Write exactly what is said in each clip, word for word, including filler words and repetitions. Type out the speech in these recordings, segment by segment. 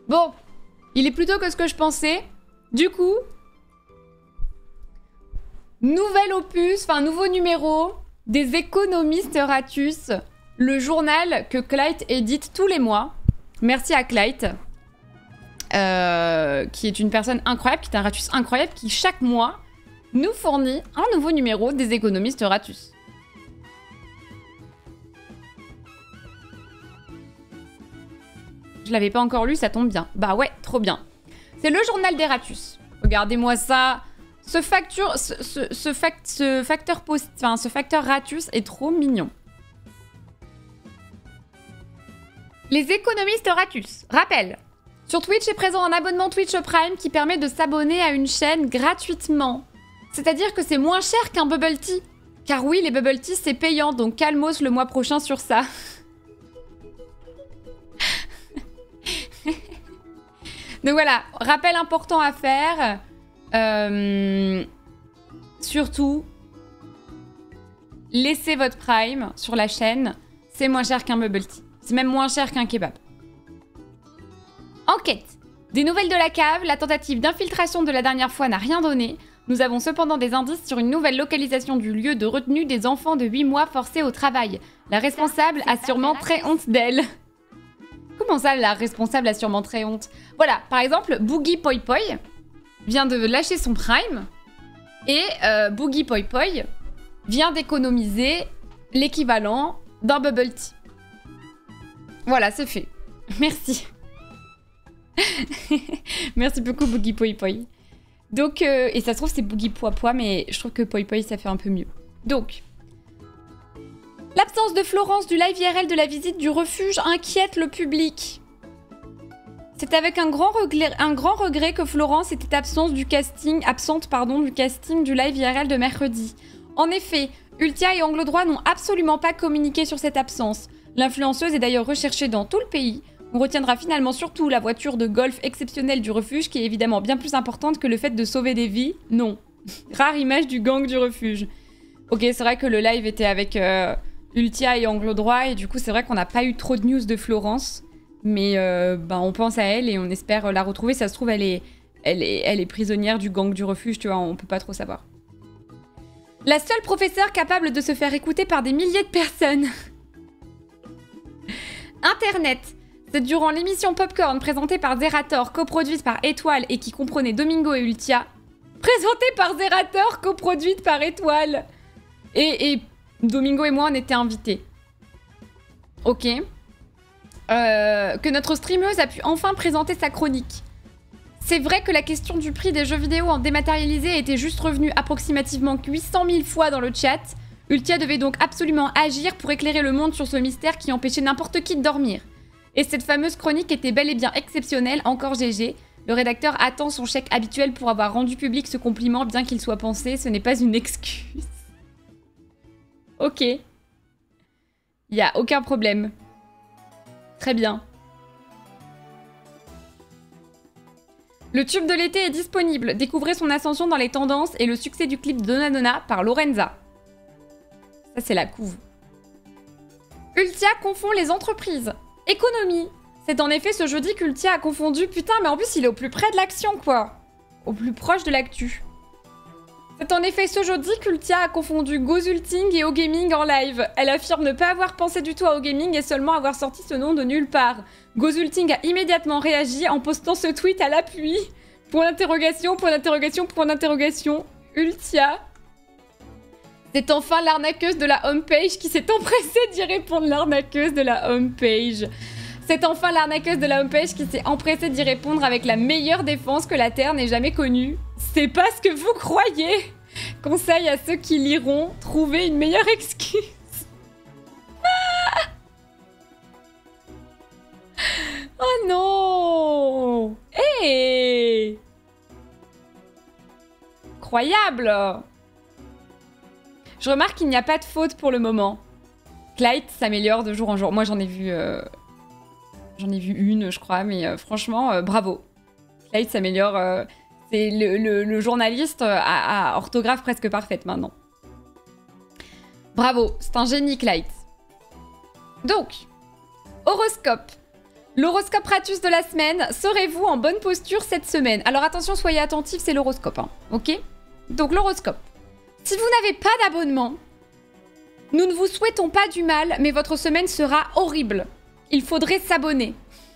Bon, il est plus tôt que ce que je pensais. Du coup, nouvel opus, enfin nouveau numéro des économistes Ratus, le journal que Clyde édite tous les mois. Merci à Clyde, euh, qui est une personne incroyable, qui est un Ratus incroyable, qui chaque mois nous fournit un nouveau numéro des économistes Ratus. Je l'avais pas encore lu, ça tombe bien. Bah ouais, trop bien. C'est le journal des Ratus. Regardez-moi ça. Ce facture, ce, ce, ce, fact, ce facteur post, enfin, ce facteur Ratus est trop mignon. Les économistes Ratus. Rappel. Sur Twitch est présent un abonnement Twitch Prime qui permet de s'abonner à une chaîne gratuitement. C'est-à-dire que c'est moins cher qu'un Bubble Tea. Car oui, les Bubble Tea, c'est payant, donc calmos le mois prochain sur ça. Donc voilà, rappel important à faire. Euh, surtout, laissez votre Prime sur la chaîne. C'est moins cher qu'un bubble tea. C'est même moins cher qu'un kebab. Enquête. Des nouvelles de la cave. La tentative d'infiltration de la dernière fois n'a rien donné. Nous avons cependant des indices sur une nouvelle localisation du lieu de retenue des enfants de huit mois forcés au travail. La responsable a sûrement très honte d'elle. Comment ça, la responsable a sûrement très honte? Voilà, par exemple, Boogie Poi Poi vient de lâcher son Prime et euh, Boogie Poi Poi vient d'économiser l'équivalent d'un Bubble Tea. Voilà, c'est fait. Merci. Merci beaucoup, Boogie Poi Poi. Donc, euh, et ça se trouve, c'est Boogie Poi Poi, mais je trouve que Poi Poi, ça fait un peu mieux. Donc... L'absence de Florence du live I R L de la visite du refuge inquiète le public. C'est avec un grand, regret, un grand regret que Florence était absente du casting, absente pardon, du casting du live I R L de mercredi. En effet, Ultia et Angle Droit n'ont absolument pas communiqué sur cette absence. L'influenceuse est d'ailleurs recherchée dans tout le pays. On retiendra finalement surtout la voiture de golf exceptionnelle du refuge qui est évidemment bien plus importante que le fait de sauver des vies. Non. Rare image du gang du refuge. Ok, c'est vrai que le live était avec... Euh... Ultia et Angle Droit, et du coup c'est vrai qu'on n'a pas eu trop de news de Florence, mais euh, bah, on pense à elle et on espère la retrouver. Ça se trouve elle est, elle est, elle est prisonnière du gang du refuge, tu vois, on peut pas trop savoir. La seule professeure capable de se faire écouter par des milliers de personnes. Internet. C'est durant l'émission Popcorn présentée par Zerator, coproduite par Étoile et qui comprenait Domingo et Ultia. Présentée par Zerator, coproduite par Étoile. Et... et Domingo et moi, on était invités. Ok. Euh, que notre streameuse a pu enfin présenter sa chronique. C'est vrai que la question du prix des jeux vidéo en dématérialisé était juste revenue approximativement huit cent mille fois dans le chat. Ultia devait donc absolument agir pour éclairer le monde sur ce mystère qui empêchait n'importe qui de dormir. Et cette fameuse chronique était bel et bien exceptionnelle, encore G G. Le rédacteur attend son chèque habituel pour avoir rendu public ce compliment, bien qu'il soit pensé, ce n'est pas une excuse. Ok. Il n'y a aucun problème. Très bien. Le tube de l'été est disponible. Découvrez son ascension dans les tendances et le succès du clip de Donna Donna par Lorenza. Ça, c'est la couve. Ultia confond les entreprises. Économie. C'est en effet ce jeudi qu'Ultia a confondu... Putain, mais en plus, il est au plus près de l'action, quoi. Au plus proche de l'actu. C'est en effet ce jeudi qu'Ultia a confondu Gozulting et O-Gaming en live. Elle affirme ne pas avoir pensé du tout à O-Gaming et seulement avoir sorti ce nom de nulle part. Gozulting a immédiatement réagi en postant ce tweet à l'appui. Point d'interrogation, point d'interrogation, point d'interrogation. Ultia. C'est enfin l'arnaqueuse de la homepage qui s'est empressée d'y répondre. L'arnaqueuse de la homepage. C'est enfin l'arnaqueuse de la homepage qui s'est empressée d'y répondre avec la meilleure défense que la Terre n'ait jamais connue. C'est pas ce que vous croyez. Conseil à ceux qui liront, trouvez une meilleure excuse. Ah oh non. Eh hey. Incroyable. Je remarque qu'il n'y a pas de faute pour le moment. Clyde s'améliore de jour en jour. Moi j'en ai vu... Euh... J'en ai vu une, je crois, mais euh, franchement, euh, bravo. Clyde s'améliore... Euh... C'est le, le, le journaliste à, à orthographe presque parfaite maintenant. Bravo, c'est un génie, Clyde. Donc, horoscope. L'horoscope Ratus de la semaine. Serez-vous en bonne posture cette semaine? Alors attention, soyez attentifs, c'est l'horoscope. Hein, ok? Donc l'horoscope. Si vous n'avez pas d'abonnement, nous ne vous souhaitons pas du mal, mais votre semaine sera horrible. Il faudrait s'abonner.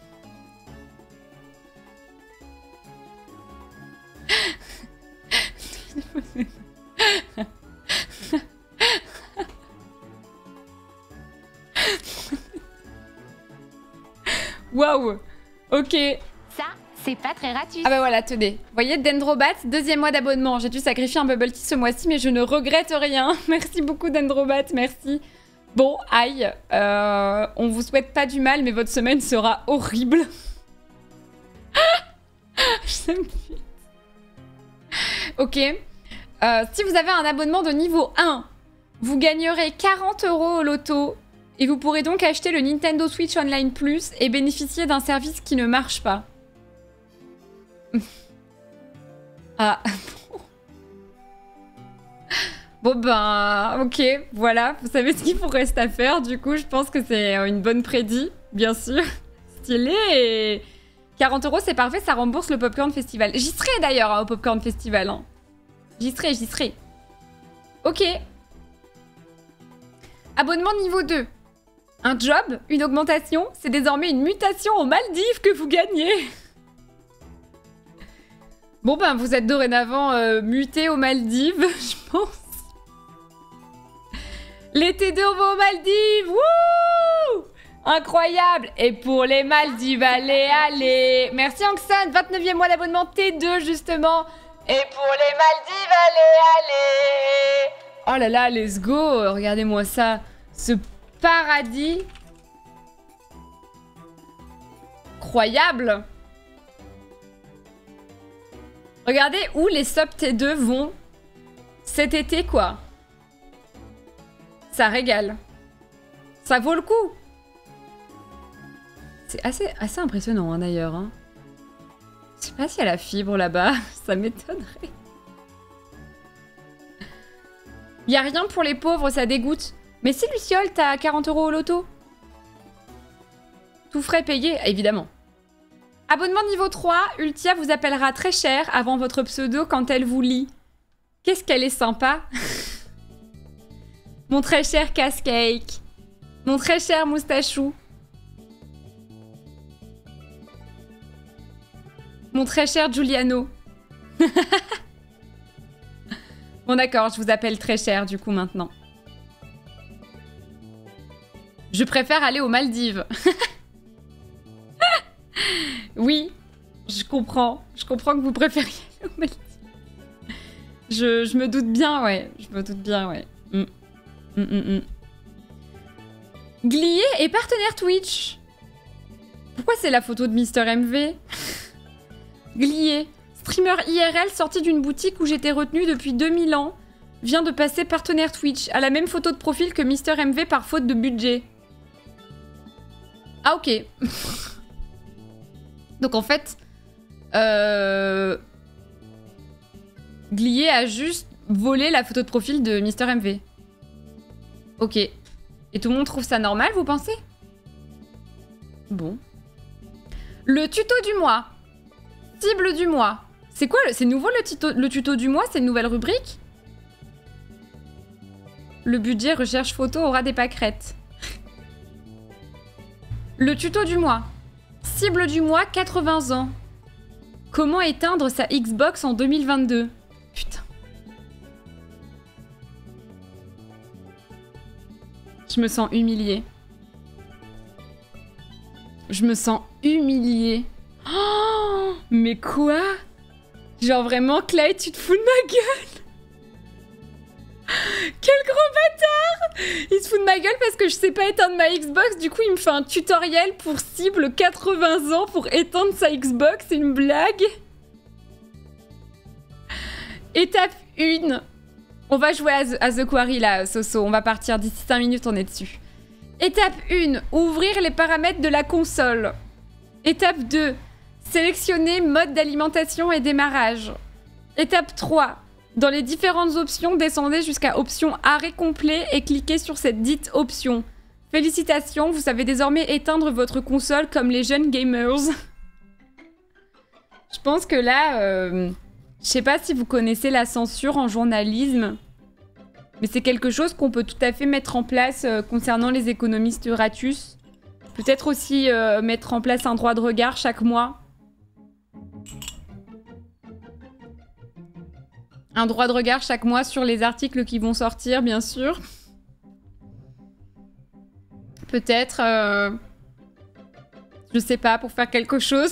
Waouh. Ok. Ça, c'est pas très ratus. Ah bah voilà, tenez. Vous voyez, Dendrobat, deuxième mois d'abonnement. J'ai dû sacrifier un bubble tea ce mois-ci, mais je ne regrette rien. Merci beaucoup, Dendrobat, merci. Bon, aïe. Euh, on vous souhaite pas du mal, mais votre semaine sera horrible. Je me suis... Ok. Euh, si vous avez un abonnement de niveau un, vous gagnerez quarante euros au loto. Et vous pourrez donc acheter le Nintendo Switch Online Plus et bénéficier d'un service qui ne marche pas. Ah. Bon ben, ok, voilà. Vous savez ce qu'il vous reste à faire. Du coup, je pense que c'est une bonne prédit, bien sûr. Stylé. Et quarante euros, c'est parfait, ça rembourse le Popcorn Festival. J'y serai d'ailleurs hein, au Popcorn Festival. Hein. J'y serai, j'y serai. Ok. Abonnement niveau deux. Un job, une augmentation, c'est désormais une mutation aux Maldives que vous gagnez. Bon ben, vous êtes dorénavant euh, muté aux Maldives, je pense. L'été deux, on va aux Maldives. Wouh! Incroyable. Et pour les Maldives, allez, allez. Merci Angson, vingt-neuvième mois d'abonnement T deux justement. Et pour les Maldives, allez, allez. Oh là là, let's go. Regardez-moi ça. Ce paradis. Incroyable. Regardez où les sub T deux vont cet été, quoi. Ça régale. Ça vaut le coup. C'est assez, assez impressionnant, hein, d'ailleurs. Hein. Je sais pas s'il y a la fibre là-bas. Ça m'étonnerait. Y a rien pour les pauvres, ça dégoûte. Mais si, Luciole, t'as quarante euros au loto. Tout frais payé, évidemment. Abonnement niveau trois, Ultia vous appellera très cher avant votre pseudo quand elle vous lit. Qu'est-ce qu'elle est sympa. Mon très cher Casse-Cake. Mon très cher Moustachou. Mon très cher Giuliano. Bon d'accord, je vous appelle très cher du coup maintenant. Je préfère aller aux Maldives. Oui, je comprends. Je comprends que vous préfériez aller aux Maldives. Je, je me doute bien, ouais. Je me doute bien, ouais. Mm. Mm, mm, mm. Glié est partenaire Twitch. Pourquoi c'est la photo de Mister M V? Glié, streamer I R L sorti d'une boutique où j'étais retenue depuis deux mille ans, vient de passer partenaire Twitch, à la même photo de profil que Mister M V par faute de budget. Ah ok. Donc en fait, euh... Glié a juste volé la photo de profil de Mister M V. Ok. Et tout le monde trouve ça normal, vous pensez? Bon. Le tuto du mois. Cible du mois. C'est quoi? C'est nouveau le tuto, le tuto du mois? C'est une nouvelle rubrique? Le budget recherche photo aura des pâquerettes. Le tuto du mois. Cible du mois, quatre-vingts ans. Comment éteindre sa Xbox en deux mille vingt-deux? Putain. Je me sens humiliée. Je me sens humiliée. Oh, mais quoi? Genre vraiment, Clay, tu te fous de ma gueule? Quel gros bâtard! Il se fout de ma gueule parce que je sais pas éteindre ma Xbox. Du coup, il me fait un tutoriel pour cible quatre-vingts ans pour éteindre sa Xbox. C'est une blague. Étape un. On va jouer à The, à The Quarry là, Soso. On va partir d'ici cinq minutes, on est dessus. Étape un. Ouvrir les paramètres de la console. Étape deux. Sélectionner mode d'alimentation et démarrage. Étape trois. Dans les différentes options, descendez jusqu'à option arrêt complet et cliquez sur cette dite option. Félicitations, vous savez désormais éteindre votre console comme les jeunes gamers. Je pense que là, euh, je sais pas si vous connaissez la censure en journalisme, mais c'est quelque chose qu'on peut tout à fait mettre en place euh, concernant les économistes Ratus. Peut-être aussi euh, mettre en place un droit de regard chaque mois. Un droit de regard chaque mois sur les articles qui vont sortir, bien sûr. Peut-être, euh, je sais pas, pour faire quelque chose.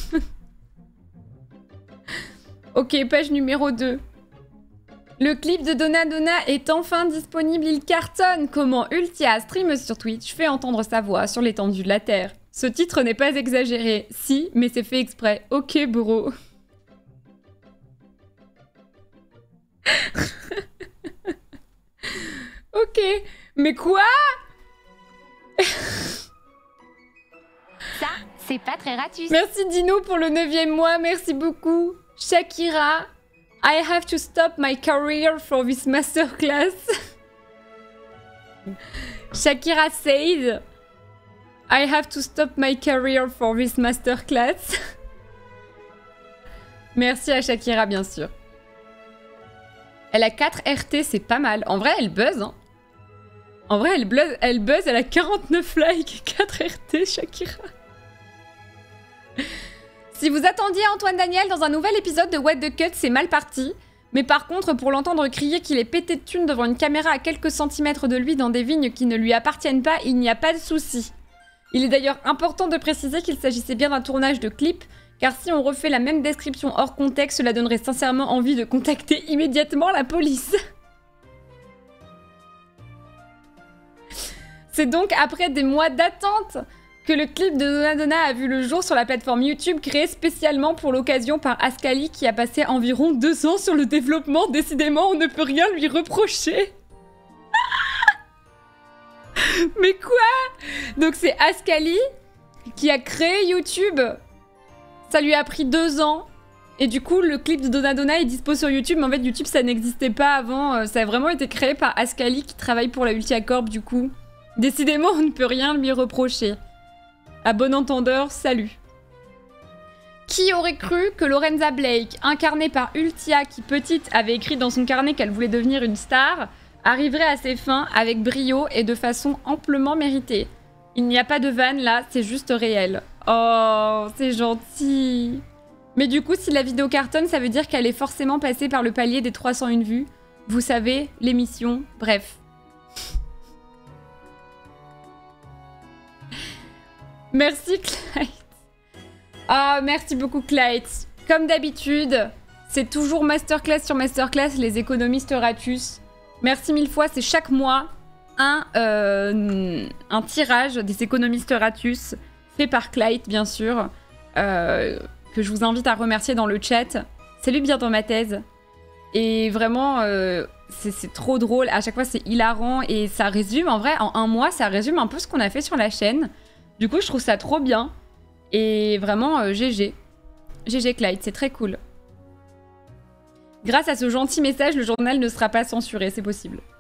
Ok, page numéro deux. Le clip de Donna Donna est enfin disponible, il cartonne. Comment Ultia, stream sur Twitch, fait entendre sa voix sur l'étendue de la Terre. Ce titre n'est pas exagéré. Si, mais c'est fait exprès. Ok, bro. Ok, mais quoi? Ça, c'est pas très ratus. Merci Dino pour le neuvième mois, merci beaucoup. Shakira, I have to stop my career for this masterclass. Shakira said, I have to stop my career for this masterclass. Merci à Shakira, bien sûr. Elle a quatre R T, c'est pas mal. En vrai, elle buzz, hein. En vrai, elle buzz, elle buzz, elle a quarante-neuf likes, quatre R T, Shakira. Si vous attendiez Antoine Daniel dans un nouvel épisode de What the Cut, c'est mal parti. Mais par contre, pour l'entendre crier qu'il est pété de thunes devant une caméra à quelques centimètres de lui dans des vignes qui ne lui appartiennent pas, il n'y a pas de souci. Il est d'ailleurs important de préciser qu'il s'agissait bien d'un tournage de clip, car si on refait la même description hors contexte, cela donnerait sincèrement envie de contacter immédiatement la police. C'est donc après des mois d'attente que le clip de Donna Donna a vu le jour sur la plateforme YouTube créée spécialement pour l'occasion par Ascali qui a passé environ deux ans sur le développement. Décidément, on ne peut rien lui reprocher. Mais quoi? Donc c'est Ascali qui a créé YouTube. Ça lui a pris deux ans. Et du coup, le clip de Donna Donna est dispo sur YouTube. Mais en fait, YouTube, ça n'existait pas avant. Ça a vraiment été créé par Ascali qui travaille pour la Ultia Corp du coup. Décidément, on ne peut rien lui reprocher. À bon entendeur, salut. Qui aurait cru que Lorenza Blake, incarnée par Ultia, qui petite avait écrit dans son carnet qu'elle voulait devenir une star, arriverait à ses fins avec brio et de façon amplement méritée. Il n'y a pas de vanne là, c'est juste réel. Oh, c'est gentil. Mais du coup, si la vidéo cartonne, ça veut dire qu'elle est forcément passée par le palier des trois cent un vues. Vous savez, l'émission, bref. Merci Clyde. Ah, merci beaucoup Clyde. Comme d'habitude, c'est toujours masterclass sur masterclass, les économistes Ratus. Merci mille fois, c'est chaque mois un, euh, un tirage des économistes Ratus, fait par Clyde bien sûr, euh, que je vous invite à remercier dans le chat. Salut bien dans ma thèse. Et vraiment, euh, c'est trop drôle, à chaque fois c'est hilarant et ça résume, en vrai, en un mois, ça résume un peu ce qu'on a fait sur la chaîne. Du coup, je trouve ça trop bien. Et vraiment, euh, G G. G G Clyde, c'est très cool. Grâce à ce gentil message, le journal ne sera pas censuré, c'est possible.